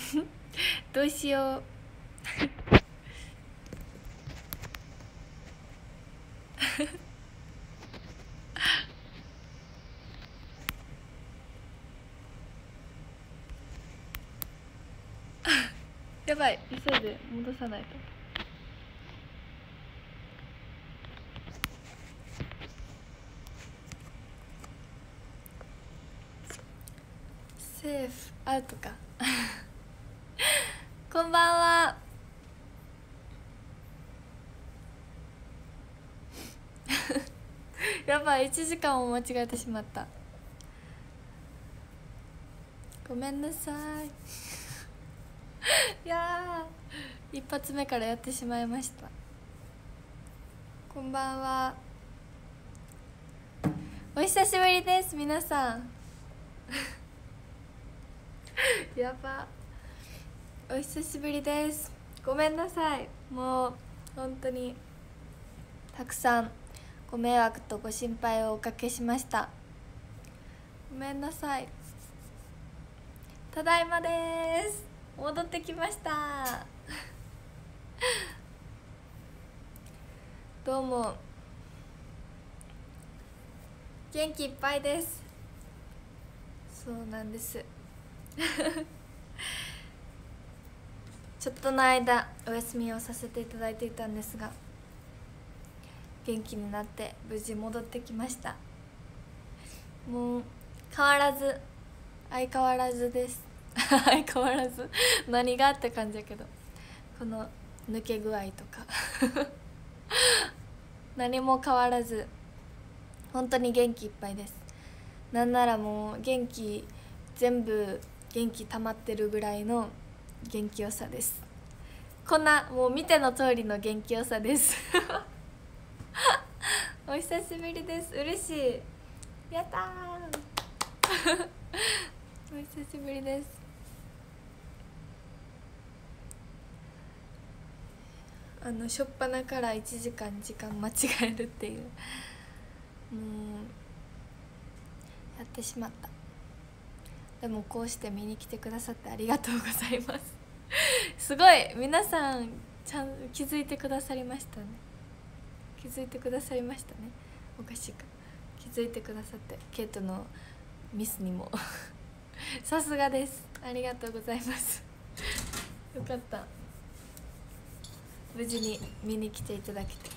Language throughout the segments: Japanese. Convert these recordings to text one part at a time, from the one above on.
どうしようやばい、急いで戻さないと。セーフアウトかこんばんはやばい、1時間を間違えてしまった。ごめんなさいいやー、一発目からやってしまいました。こんばんは、お久しぶりです皆さんやば、お久しぶりです。ごめんなさい、もう本当にたくさんご迷惑とご心配をおかけしました。ごめんなさい。ただいまです、戻ってきましたどうも元気いっぱいです。そうなんですちょっとの間お休みをさせていただいていたんですが、元気になって無事戻ってきました。もう変わらず、相変わらずです相変わらず何がって感じだけど、この抜け具合とか何も変わらず本当に元気いっぱいです。なんならもう元気全部元気溜まってるぐらいの元気よさです。こんなもう見ての通りの元気よさですお久しぶりです。嬉しい、やったーお久しぶりです。初っ端から1時間時間間違えるっていう、もうやってしまった。でもこうして見に来てくださってありがとうございますすごい皆さんちゃん気づいてくださりましたね。気づいてくださりましたね。おかしいか、気づいてくださって、ケイトのミスにもさすがです、ありがとうございますよかった、無事に見に来ていただけて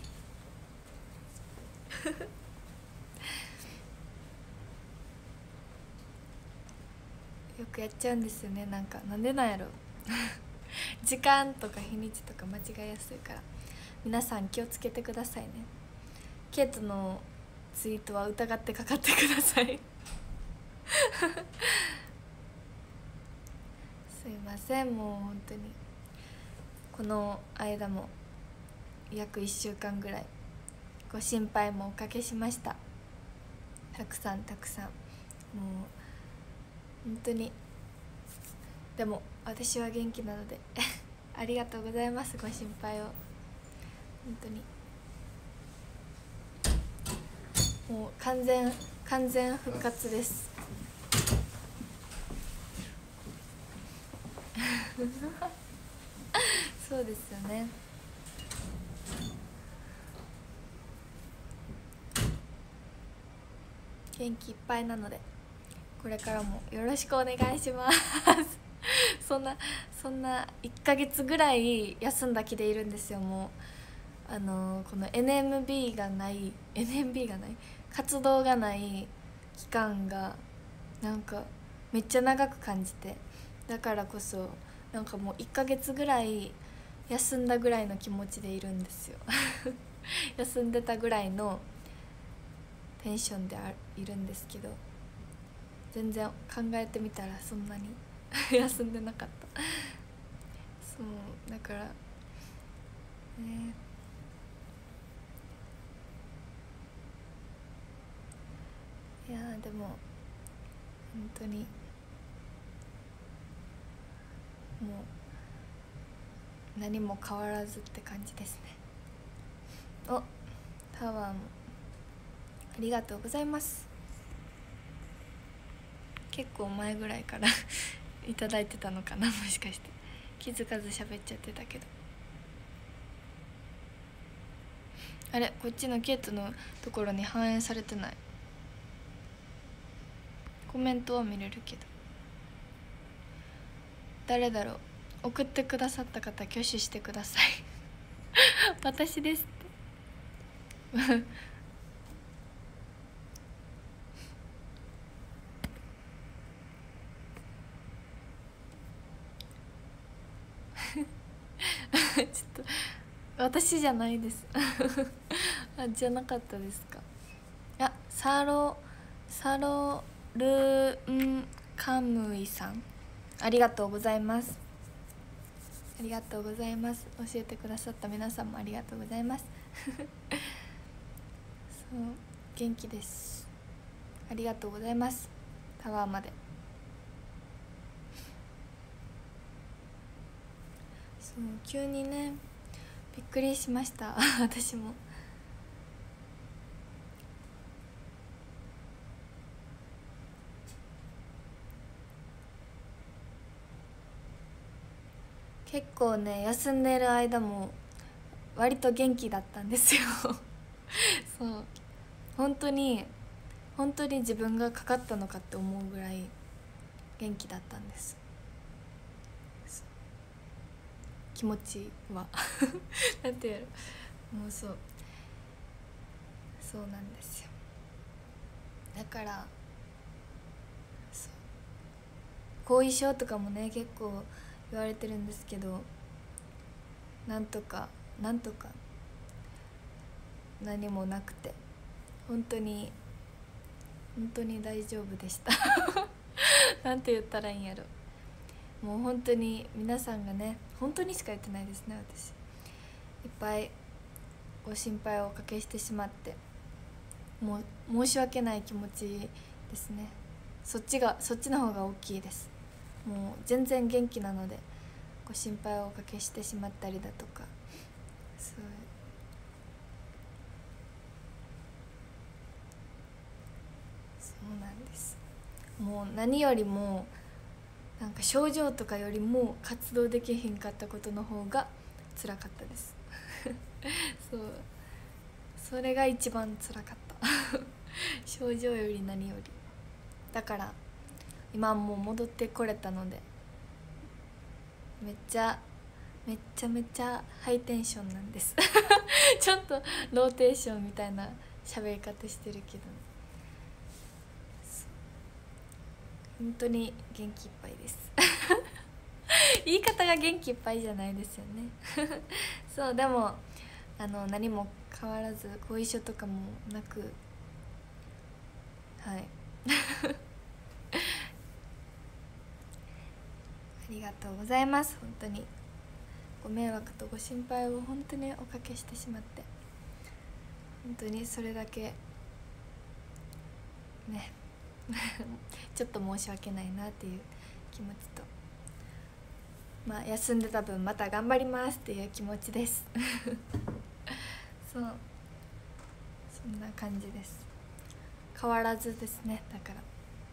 よくやっちゃうんですよね。なんでなんやろ時間とか日にちとか間違えやすいから、皆さん気をつけてくださいね。ケイトのツイートは疑ってかかってくださいすいません、もう本当にこの間も約1週間ぐらいご心配もおかけしました。たくさんもう本当に。でも私は元気なのでありがとうございます、ご心配を。本当にもう完全復活ですそうですよね。元気いっぱいなのでこれからもよろしくお願いしますそんな1ヶ月ぐらい休んだ気でいるんですよ。もうこの NMB がない活動がない期間がめっちゃ長く感じて、だからこそもう1ヶ月ぐらい休んだぐらいの気持ちでいるんですよ休んでたぐらいのテンションでいるんですけど、全然考えてみたらそんなに休んでなかったそうだからね。いやでも本当にもう何も変わらずって感じですね。お、タワーもありがとうございます。結構前ぐらいからいただいてたのかな、もしかして気づかず喋っちゃってたけど。あれ、こっちのケイトのところに反映されてない。コメントは見れるけど、誰だろう。送ってくださった方挙手してください私ですってちょっと私じゃないですあ、じゃなかったですか。あ、サロルンカムイさん、ありがとうございます。ありがとうございます。教えてくださった皆さんもありがとうございますそう、元気です。ありがとうございます。タワーまで。そう、急にね、びっくりしました私も。結構ね、休んでる間も割と元気だったんですよそう、本当に自分がかかったのかって思うぐらい元気だったんです。気持ちはなんていうの、もうそうなんですよ。だから後遺症とかもね、結構言われてるんですけど、なんとか何もなくて、本当に大丈夫でしたなんて言ったらいいんやろ。もう本当に皆さんがね、本当にしか言ってないですね。私いっぱいご心配をおかけしてしまって、もう申し訳ない気持ちですね。そっちの方が大きいです。もう全然元気なので、ご心配をおかけしてしまったりだとか、そうなんです。もう何よりもなんか症状とかよりも活動できへんかったことの方が辛かったですそう、それが一番辛かった症状より何より。だから今もう戻ってこれたので、めちゃハイテンションなんですちょっとローテーションみたいな喋り方してるけど、本当に元気いっぱいです言い方が元気いっぱいじゃないですよねそう、でも何も変わらず後遺症とかもなく、はいありがとうございます。本当にご迷惑とご心配を本当におかけしてしまって、本当にそれだけねちょっと申し訳ないなっていう気持ちと、まあ休んでた分また頑張りますっていう気持ちですそう、そんな感じです。変わらずですね。だから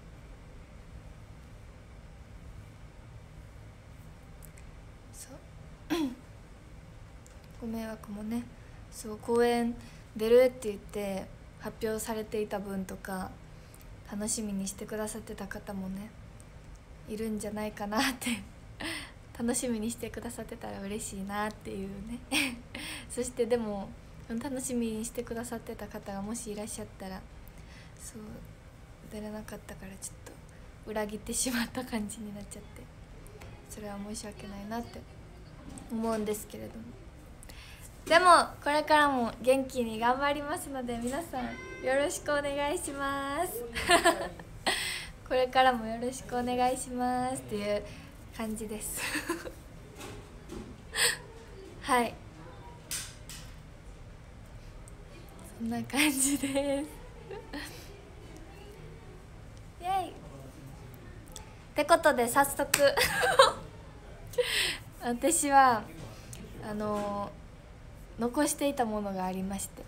そうご迷惑もね、そう公演出るって言って発表されていた分とか、楽しみにしてくださってた方もねいるんじゃないかなって楽しみにしてくださってたら嬉しいなっていうねそしてでも楽しみにしてくださってた方がもしいらっしゃったら、そう出れなかったからちょっと裏切ってしまった感じになっちゃって、それは申し訳ないなって思うんですけれども、でもこれからも元気に頑張りますので、皆さんよろしくお願いしますこれからもよろしくお願いしますっていう感じですはいそんな感じですイエイってことで早速私は残していたものがありまして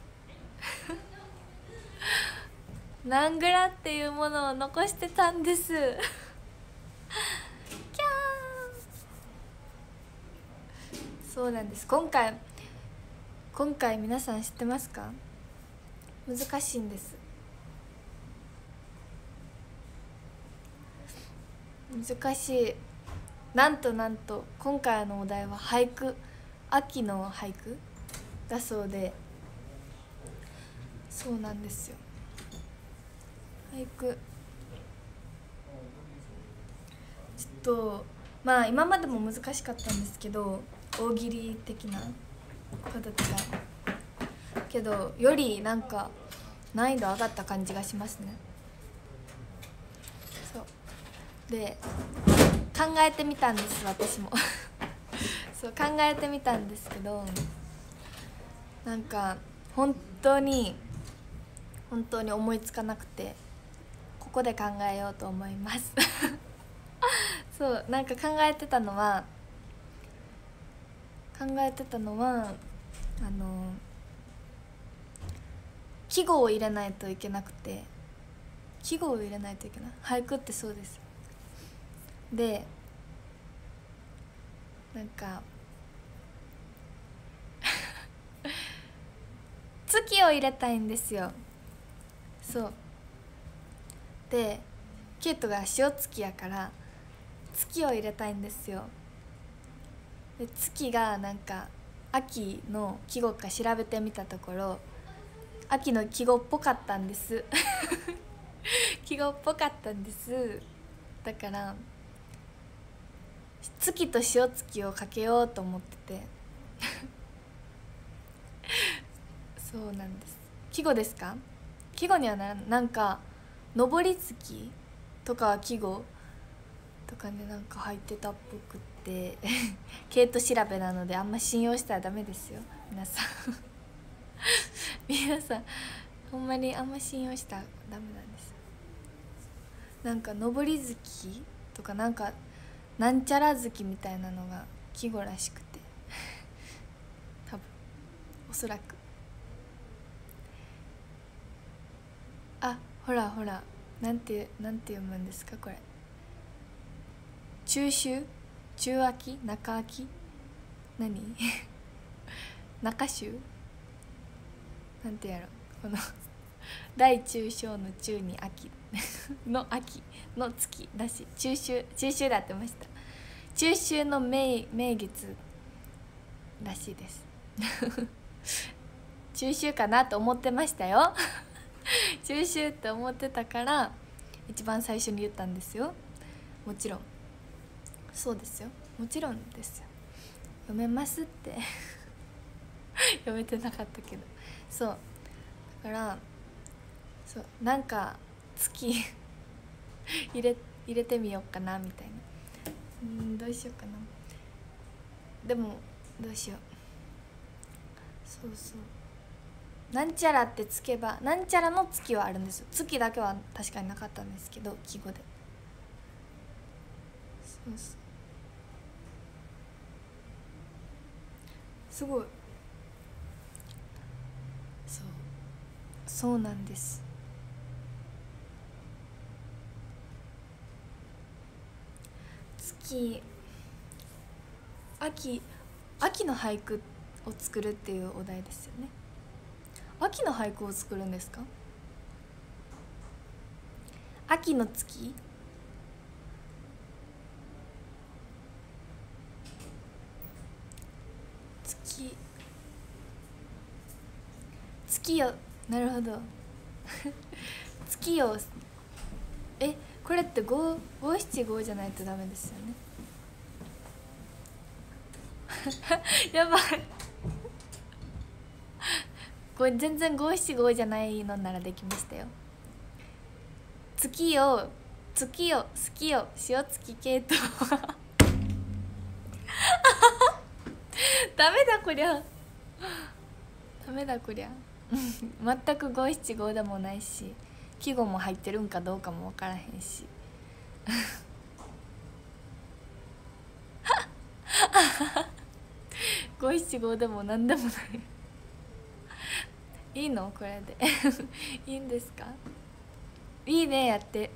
ナングラっていうものを残してたんですキャーそうなんです。今回皆さん知ってますか？難しいんです。難しい。なんと今回のお題は俳句、秋の俳句だそうで、そうなんですよ。俳句ちょっとまあ今までも難しかったんですけど、大喜利的な形がけどよりなんか難易度上がった感じがしますね。そうで考えてみたんです、私もそう考えてみたんですけど、なんか本当に思いつかなくて、ここで考えようと思いますそうなんか考えてたのは季語を入れないといけなくて、俳句ってそうです。でなんか月を入れたいんですよ。そうでケイトが塩月やから月を入れたいんですよ。で月がなんか秋の季語か調べてみたところ、秋の季語っぽかったんです季語っぽかったんです。だから月と塩月をかけようと思っててそうなんです。季語ですか？季語にはなんか上り月とかは季語とかね、なんか入ってたっぽくってケイト調べなのであんま信用したらダメですよ皆さん皆さんほんまにあんま信用したらダメなんです。なんか上り月とかなんかなんちゃら月みたいなのが季語らしくて多分おそらくほらなんて読むんですかこれ。中秋、中秋、中秋、何中秋なんてやろ、この大中小の中に秋の秋の月だし、中秋だってました。中秋の名月らしいです中秋かなと思ってましたよ中秋って思ってたから一番最初に言ったんですよ。もちろんそうですよ、もちろんですよ。読めますって読めてなかったけど、そうだからそうなんか月入れてみようかなみたいな。どうしようかな。でもどうしよう。そうなんちゃらってつけばなんちゃらの月はあるんですよ。月だけは確かになかったんですけど季語で。すごいそうなんです。秋の俳句を作るっていうお題ですよね。秋の俳句を作るんですか？秋の月？月よ、なるほど月よ。これって575じゃないとダメですよねやばいこれ全然575じゃないのならできましたよ。月よ好きよ塩月系統ダメだこりゃ全く575でもないし季語も入ってるんかどうかも分からへんし575でも何でもないいいのこれでいいんですか？いいねやって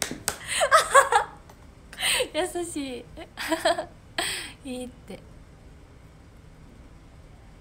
優しいいいって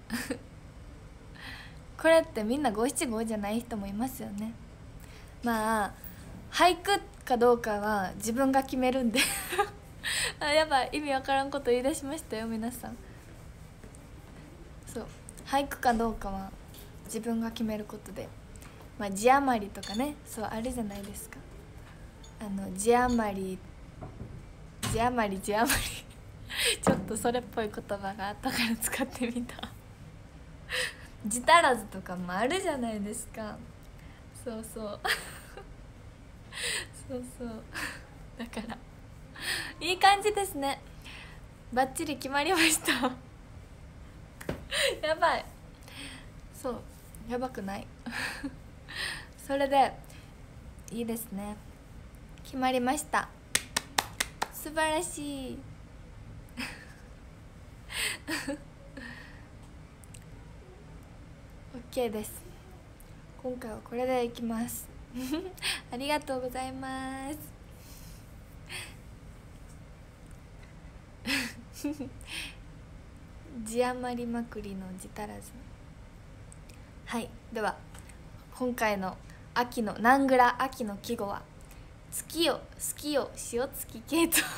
これってみんな五七五じゃない人もいますよね。まあ俳句かどうかは自分が決めるんであ、やばい、意味わからんこと言い出しましたよ皆さん。そう俳句かどうかは自分が決めることで、まあ字余りとかね、そうあるじゃないですか。字余りちょっとそれっぽい言葉があったから使ってみた字足らずとかもあるじゃないですか。そうそうそうそうだからいい感じですね。バッチリ決まりましたやばい、そうやばくないそれでいいですね、決まりました。素晴らしいOK です。今回はこれでいきますありがとうございます字余りまくりの字足らず。はい、では今回の秋のナグラ秋の季語は月よ好きよ塩月系統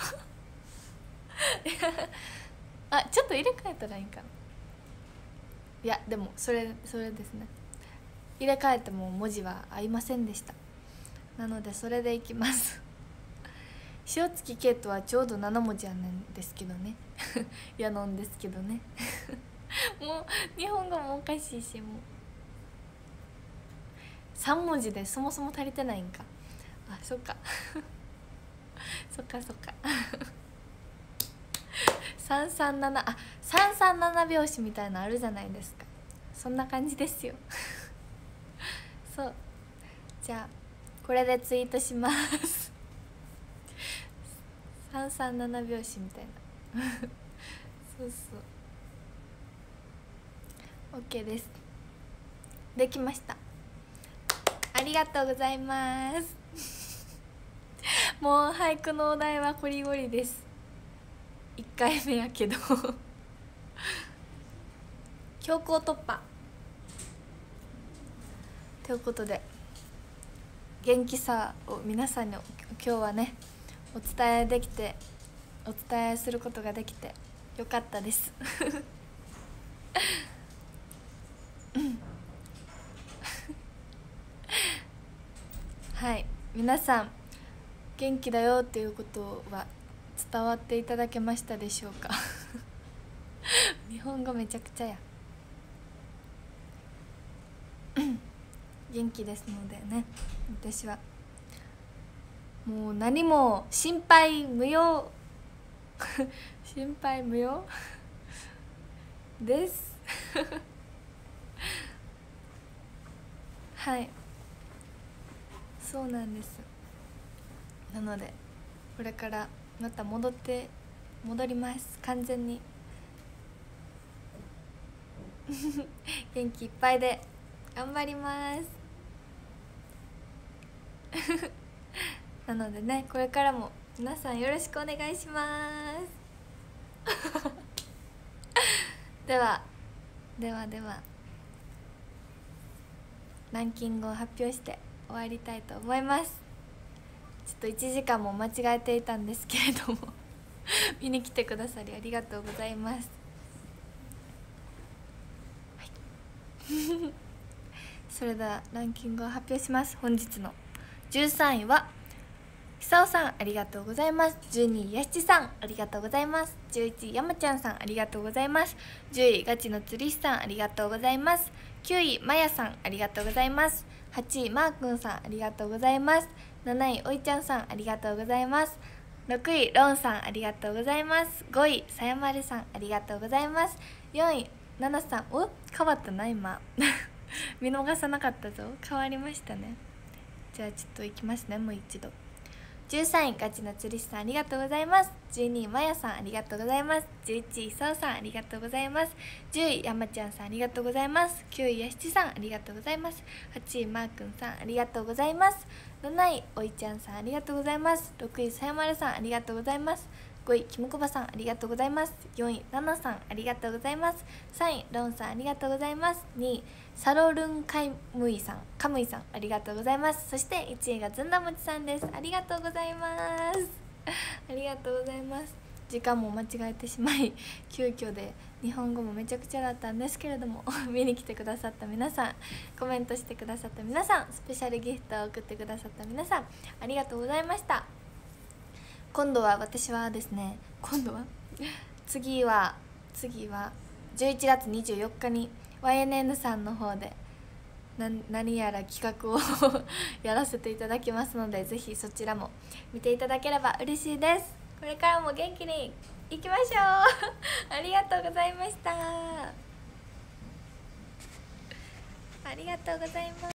あ、ちょっと入れ替えたらいいかな。いやでもそれですね、入れ替えても文字は合いませんでした。なのでそれでいきます塩月系統はちょうど7文字やねんですけどねやのんですけどねもう日本語もおかしいし、もう3文字でそもそも足りてないんか。あ、そっかそっか337、あ、337拍子みたいなのあるじゃないですか。そんな感じですよそう、じゃあこれでツイートします337拍子みたいなそうそう OK です。できました。ありがとうございますもう俳句のお題はこりごりです。1回目やけど強行突破ということで、元気さを皆さんに今日はねお伝えすることができてよかったですはい、皆さん元気だよっていうことは伝わっていただけましたでしょうか日本語めちゃくちゃや元気ですのでね、私はもう何も心配無用心配無用ですはい、そうなんです。なのでこれからまた戻ります。完全に元気いっぱいで頑張りますなのでね、これからも皆さんよろしくお願いしますではランキングを発表して終わりたいと思います。ちょっと1時間も間違えていたんですけれども見に来てくださりありがとうございます、はい、それではランキングを発表します。本日の13位は久尾さん、ありがとうございます。12位やしちさん、ありがとうございます。11位やまちゃんさん、ありがとうございます。10位ガチのつりしさん、ありがとうございます。9位まやさん、ありがとうございます。8位まーくんさん、ありがとうございます。7位おいちゃんさん、ありがとうございます。6位ロンさん、ありがとうございます。5位さやまるさん、ありがとうございます。4位ななさん、お、変わったな今見逃さなかったぞ、変わりましたね。じゃあちょっといきますね、もう一度。13位ガチのつりしさん、ありがとうございます。12位まやさん、ありがとうございます。11位そうさん、ありがとうございます。10位やまちゃんさん、ありがとうございます。9位やしちさん、ありがとうございます。8位まーくんさん、ありがとうございます。7位おいちゃんさん、ありがとうございます。6位さやまるさん、ありがとうございます。 5位キムコバさんありがとうございます。4位ナナさんありがとうございます。3位ロンさんありがとうございます。2位サロルンカムイさんありがとうございます。そして1位がずんだもちさんです。ありがとうございますありがとうございます。時間も間違えてしまい急遽で日本語もめちゃくちゃだったんですけれども見に来てくださった皆さん、コメントしてくださった皆さん、スペシャルギフトを送ってくださった皆さん、ありがとうございました。今度は私はですね、次は11月24日に YNN さんの方で何やら企画をやらせていただきますので、ぜひそちらも見ていただければ嬉しいです。これからも元気にいきましょうありがとうございました。ありがとうございます。